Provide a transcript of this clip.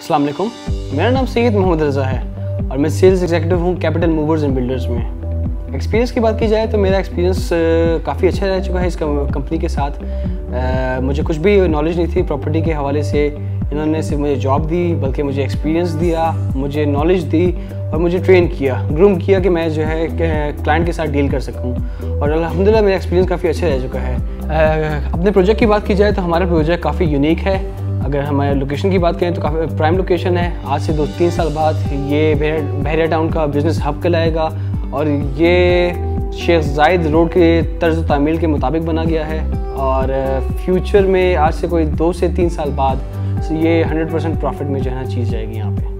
अस्सलाम वालेकुम, मेरा नाम सैयद मोहम्मद रज़ा है और मैं सेल्स एग्जीक्यूटिव हूँ कैपिटल मूवर्स एंड बिल्डर्स में। एक्सपीरियंस की बात की जाए तो मेरा एक्सपीरियंस काफ़ी अच्छा रह चुका है इस कंपनी के साथ। मुझे कुछ भी नॉलेज नहीं थी प्रॉपर्टी के हवाले से। इन्होंने सिर्फ मुझे जॉब दी बल्कि मुझे एक्सपीरियंस दिया, मुझे नॉलेज दी और मुझे ट्रेन किया, ग्रूम किया कि मैं जो है क्लाइंट के साथ डील कर सकूं। और अल्हम्दुलिल्लाह मेरा एक्सपीरियंस काफ़ी अच्छा रह चुका है। अपने प्रोजेक्ट की बात की जाए तो हमारा प्रोजेक्ट काफ़ी यूनिक है। अगर हमारे लोकेशन की बात करें तो काफ़ी प्राइम लोकेशन है। आज से 2-3 साल बाद ये बहरिया टाउन का बिज़नेस हब कहलाएगा और ये शेख जायद रोड के तर्ज तामील के मुताबिक बना गया है। और फ्यूचर में आज से कोई 2 से 3 साल बाद ये 100% प्रॉफिट में जो है ना चीज़ जाएगी यहाँ पे।